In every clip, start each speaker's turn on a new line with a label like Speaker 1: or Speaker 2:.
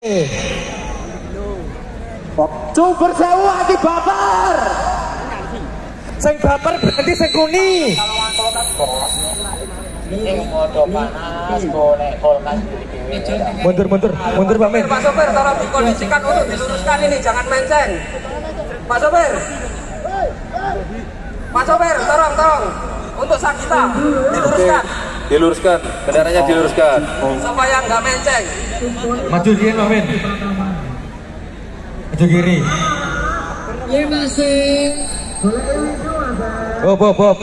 Speaker 1: Jumber sewu ati baper. Sing baper berarti sing kuni. Mundur Pak Min.
Speaker 2: Pak Sopir, tolong dikondisikan untuk diluruskan ini, jangan menceng. Pak Sopir, tolong untuk Sagita
Speaker 3: diluruskan, kendaraannya diluruskan
Speaker 2: supaya nggak menceng.
Speaker 1: Maju kiri Pak Min. Maju kiri.
Speaker 4: Ya masih.
Speaker 1: Bob.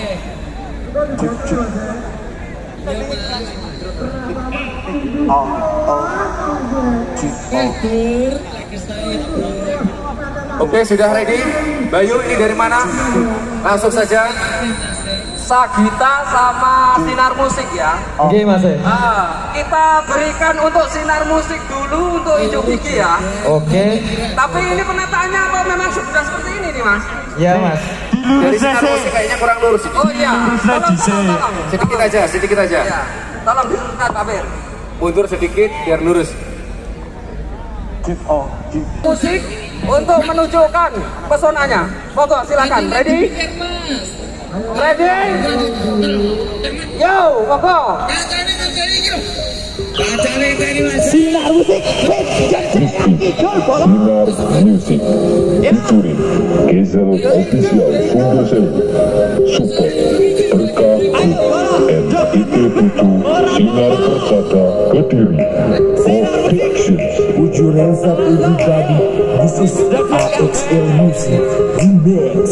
Speaker 3: Oke, sudah ready? Bayu, ini dari mana? Langsung saja.
Speaker 2: Sagita sama Sinar Musik ya.
Speaker 1: Oke Mas.
Speaker 2: Kita berikan untuk Sinar Musik dulu untuk Ijo Gigi ya.
Speaker 1: Oke.
Speaker 2: Tapi ini penataannya apa memang sudah seperti ini nih Mas?
Speaker 1: Ya Mas.
Speaker 3: Dari Sinar Musik kayaknya kurang lurus.
Speaker 2: Oh iya. Tolong.
Speaker 3: Sedikit aja.
Speaker 2: Ya. Tolong diluruskan Pak Bir.
Speaker 3: Mundur sedikit biar lurus.
Speaker 2: Musik untuk menunjukkan pesonanya. Monggo silakan. Ready? Yo, monggo.
Speaker 1: Sinar Musik.
Speaker 5: Sinar Musik featuring Gezel Official Foundation Support Berkah and Ike Putu Sinar Persada Kediri Productions.
Speaker 6: Would you hands up everybody? This is AXL Music Remix.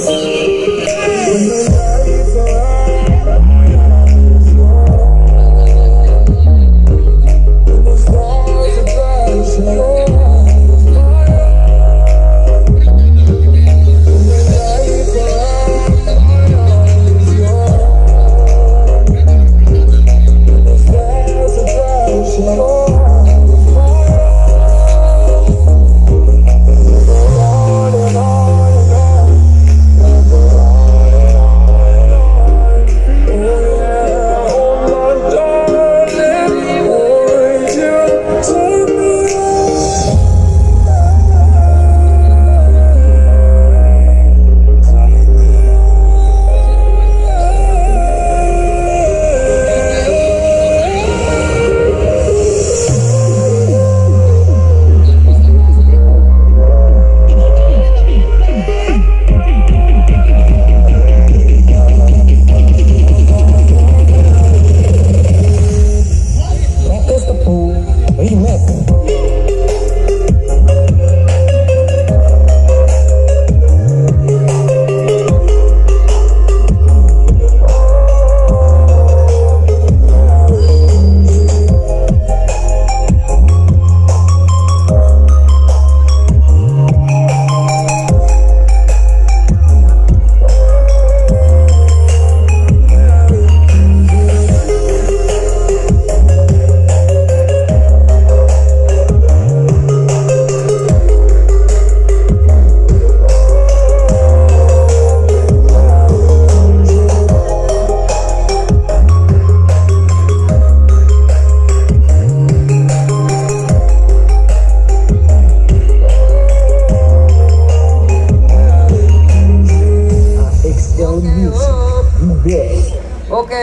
Speaker 2: Oke,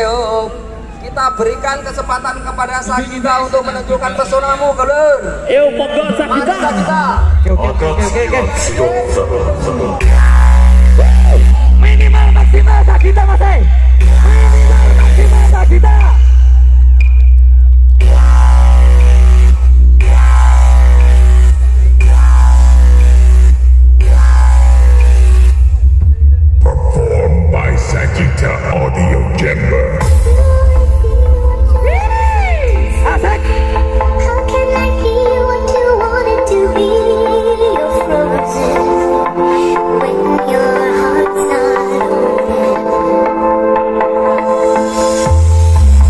Speaker 2: kita berikan kesempatan kepada Sagita untuk menunjukkan pesonamu, Gelur.
Speaker 1: Monggo
Speaker 2: Mari Sagita.
Speaker 1: Oke.
Speaker 6: Minimal maksimal Sagita Mas. Minimal maksimal Sagita.
Speaker 5: Performed by Sagita Audio Chamber.
Speaker 6: Asik.
Speaker 7: How can I be what you wanted to be? You're frozen when your heart's not open.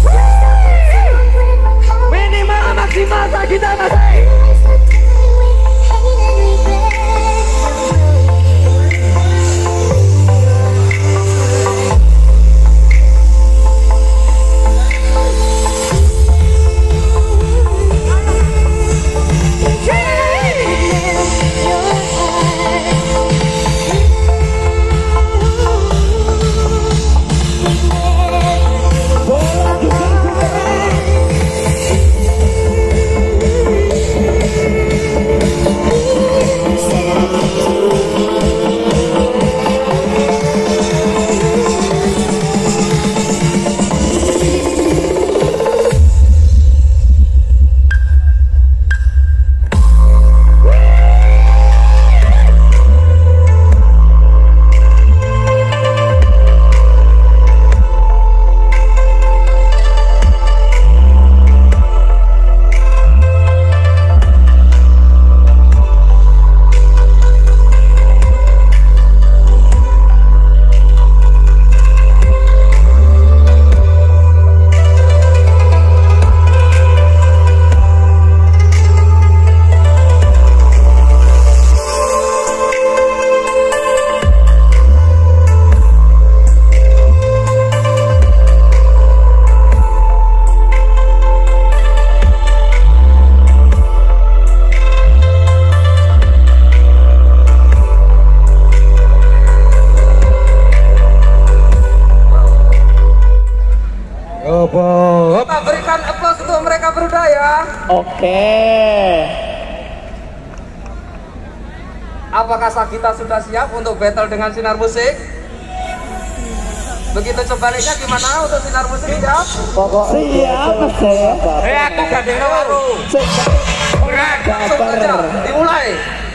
Speaker 1: Oke.
Speaker 2: Apakah Sagita sudah siap untuk battle dengan Sinar Musik? Begitu sebaliknya gimana untuk Sinar Musik siap?
Speaker 1: Siap, Mas.
Speaker 2: Aku gandeng baru. Langsung saja dimulai.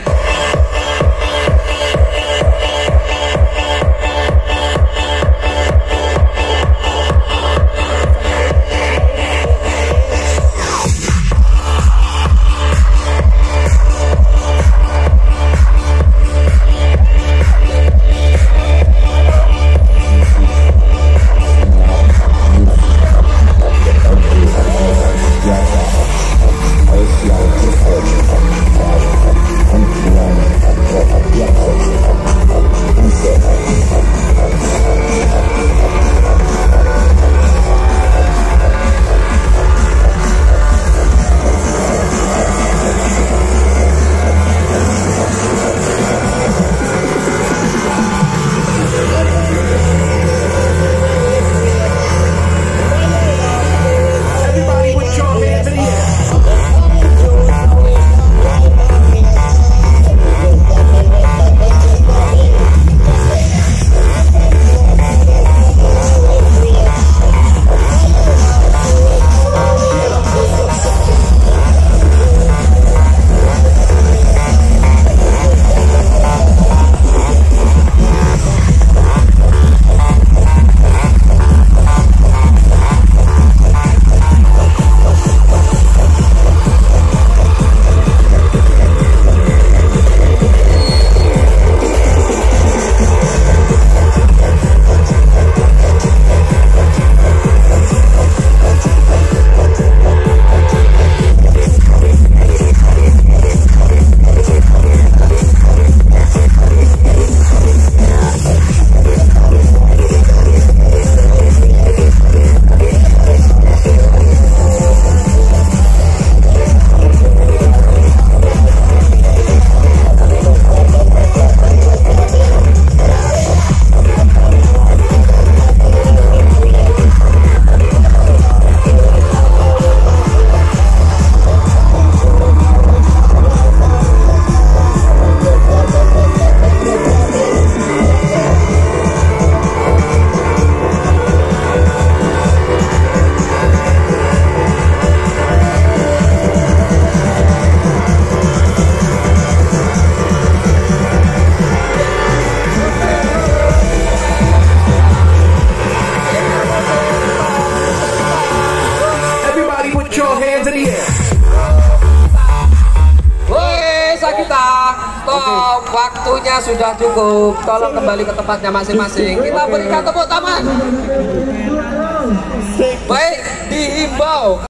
Speaker 2: Stop, waktunya sudah cukup. Tolong kembali ke tempatnya masing-masing. Kita berikan tepuk tangan. Baik, dihimbau